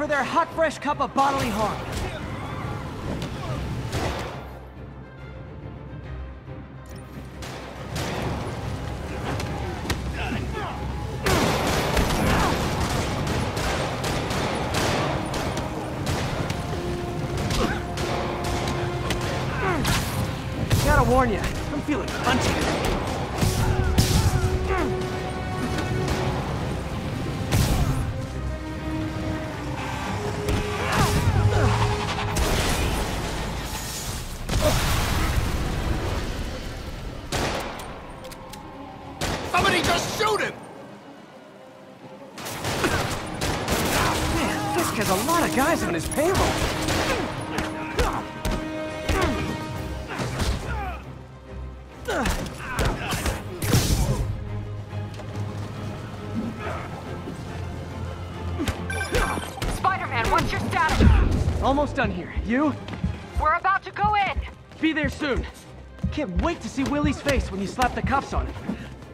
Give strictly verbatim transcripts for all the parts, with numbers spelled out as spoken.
for their hot, fresh cup of bodily harm. Gotta warn you, I'm feeling punchy. Somebody just shoot him! Man, Fisk has a lot of guys on his payroll. Spider-Man, what's your status? Almost done here. You? We're about to go in. Be there soon. Can't wait to see Willie's face when you slap the cuffs on him.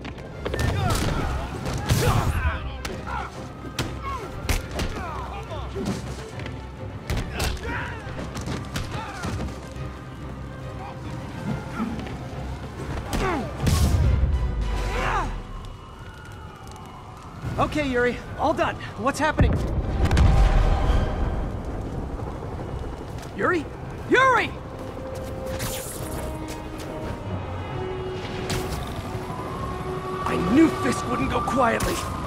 Okay, Yuri. All done. What's happening? Yuri? Yuri! I knew Fisk wouldn't go quietly.